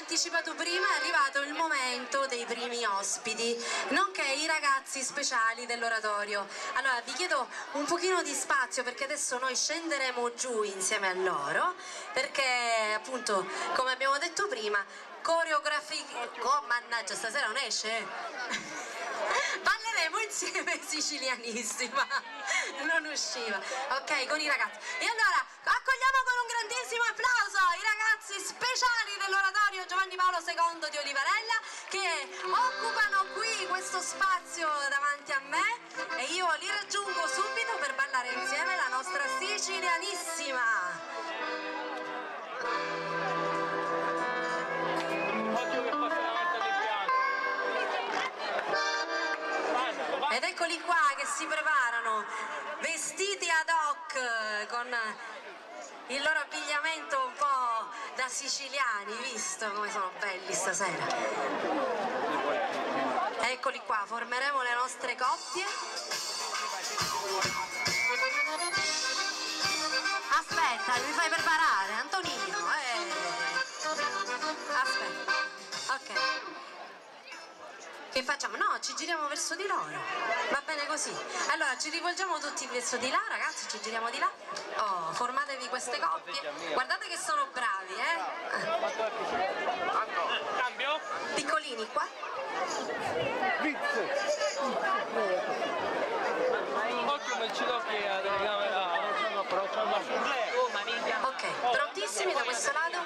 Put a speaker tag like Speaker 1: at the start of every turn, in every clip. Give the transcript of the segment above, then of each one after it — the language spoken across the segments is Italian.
Speaker 1: anticipato prima, è arrivato il momento dei primi ospiti, nonché i ragazzi speciali dell'oratorio. Allora vi chiedo un pochino di spazio perché adesso noi scenderemo giù insieme a loro, perché appunto, come abbiamo detto prima, oh mannaggia, stasera non esce? Balleremo insieme sicilianissima, non usciva, ok, con i ragazzi. E allora accogliamo con un grandissimo applauso i ragazzi speciali dell'oratorio Giovanni Paolo II di Olivarella, che occupano qui questo spazio davanti a me, e io li raggiungo subito per ballare insieme la nostra sicilianissima. Ed eccoli qua che si preparano, vestiti ad hoc, con il loro abbigliamento un po' da siciliani, visto come sono belli stasera. Eccoli qua, formeremo le nostre coppie. Aspetta, mi fai preparare, Antonino. Aspetta, ok. Che facciamo? No, ci giriamo verso di loro. Va bene così. Allora ci rivolgiamo tutti verso di là, ragazzi, ci giriamo di là. Oh, formatevi queste coppie. Guardate che sono bravi,
Speaker 2: Cambio?
Speaker 1: Piccolini qua.
Speaker 2: Occhio che ci tocchi la telecamera.
Speaker 1: Ok, prontissimi da questo lato?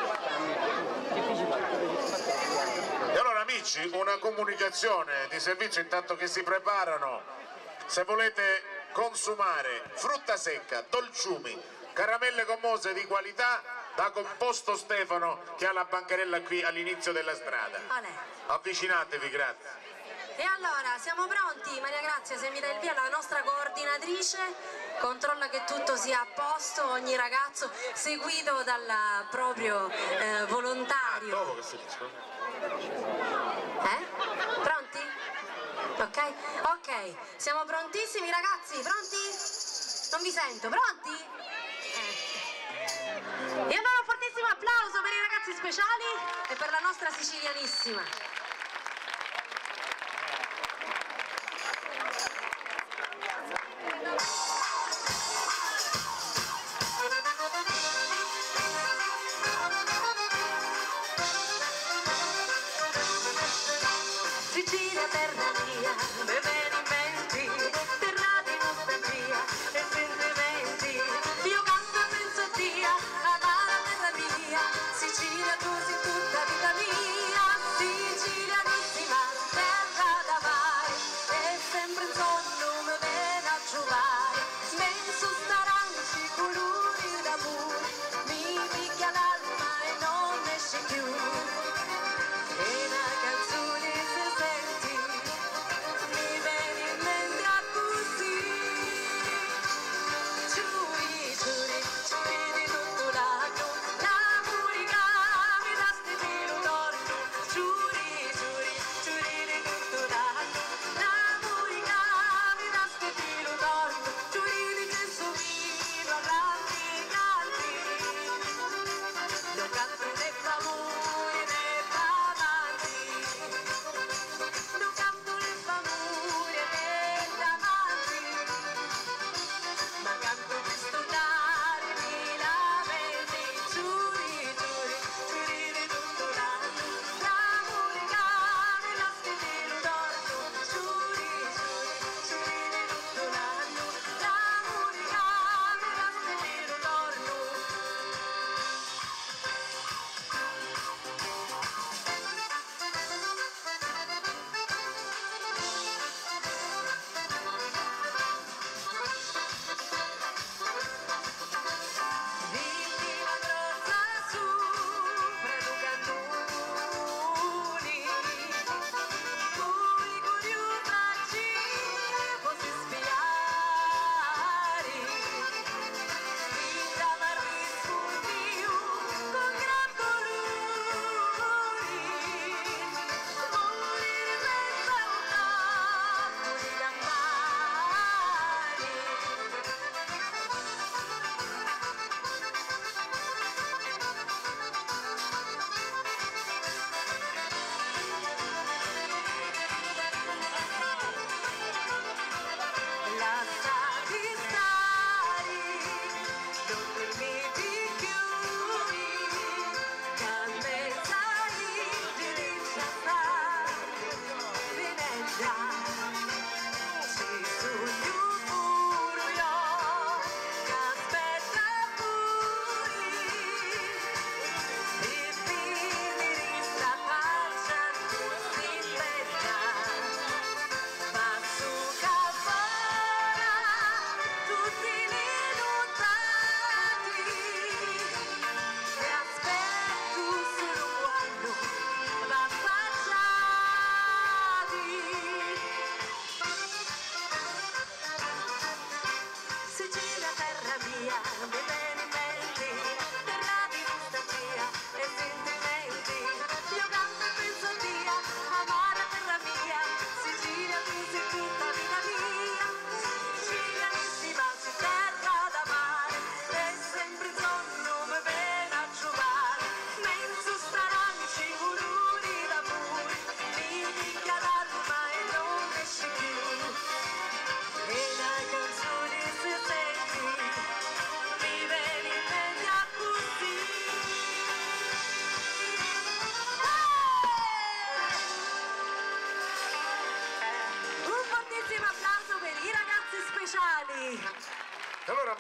Speaker 3: E allora amici, una comunicazione di servizio intanto che si preparano: se volete consumare frutta secca, dolciumi, caramelle gommose di qualità, da Composto Stefano che ha la bancarella qui all'inizio della strada. Avvicinatevi, grazie.
Speaker 1: E allora, siamo pronti? Maria Grazia, se mi dai il via, la nostra coordinatrice controlla che tutto sia a posto, ogni ragazzo seguito dal proprio volontario.
Speaker 3: Dopo che si dice.
Speaker 1: Pronti? Ok? Ok, siamo prontissimi ragazzi, pronti? Non vi sento, pronti? E allora un fortissimo applauso per i ragazzi speciali e per la nostra sicilianissima.
Speaker 4: Sicilia, terra mia, me vieni in mente, terra di nostalgia e sentimenti. Io canto e penso a Dio, amara terra mia, Sicilia tu sei tutta vita mia, sicilianissima, terra da mare, e sempre un sogno mi viene a giocare, penso staranci colori d'amore, mi picchia l'alma e non esce più. E una canzone se senti mi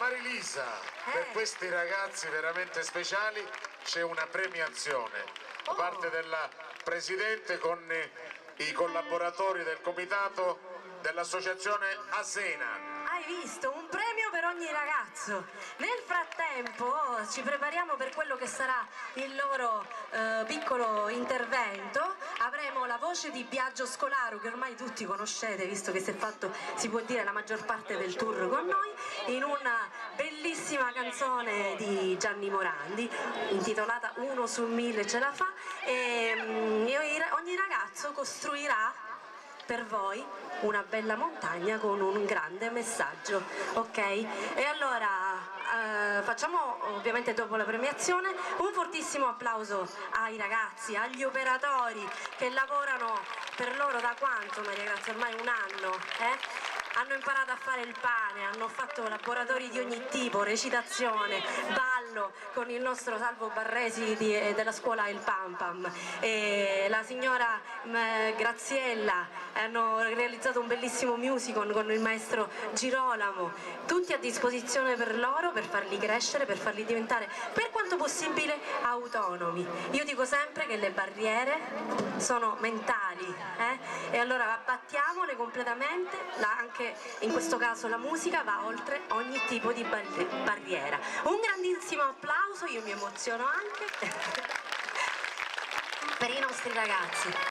Speaker 3: Marilisa, per questi ragazzi veramente speciali c'è una premiazione da parte della Presidente con i collaboratori del comitato dell'associazione Asena.
Speaker 1: Hai visto? Un premio per ogni ragazzo. Nel frattempo ci prepariamo per quello che sarà il loro piccolo intervento. Avremo la voce di Biagio Scolaru, che ormai tutti conoscete, visto che si è fatto, si può dire, la maggior parte del tour con noi, in una bellissima canzone di Gianni Morandi, intitolata Uno su 1000 ce la fa, e ogni ragazzo costruirà per voi una bella montagna con un grande messaggio, ok? E allora facciamo, ovviamente dopo la premiazione, un fortissimo applauso ai ragazzi, agli operatori che lavorano per loro da quanto, Maria Grazia? Ormai un anno, hanno imparato a fare il pane, hanno fatto laboratori di ogni tipo, recitazione, ballo con il nostro Salvo Barresi della scuola Il Pam Pam, e la signora Graziella, hanno realizzato un bellissimo musical con il maestro Girolamo, tutti a disposizione per loro, per farli crescere, per farli diventare per quanto possibile autonomi. Io dico sempre che le barriere sono mentali, e allora abbattiamole completamente, anche in questo caso la musica va oltre ogni tipo di barriera. Un grandissimo applauso, io mi emoziono anche per i nostri ragazzi.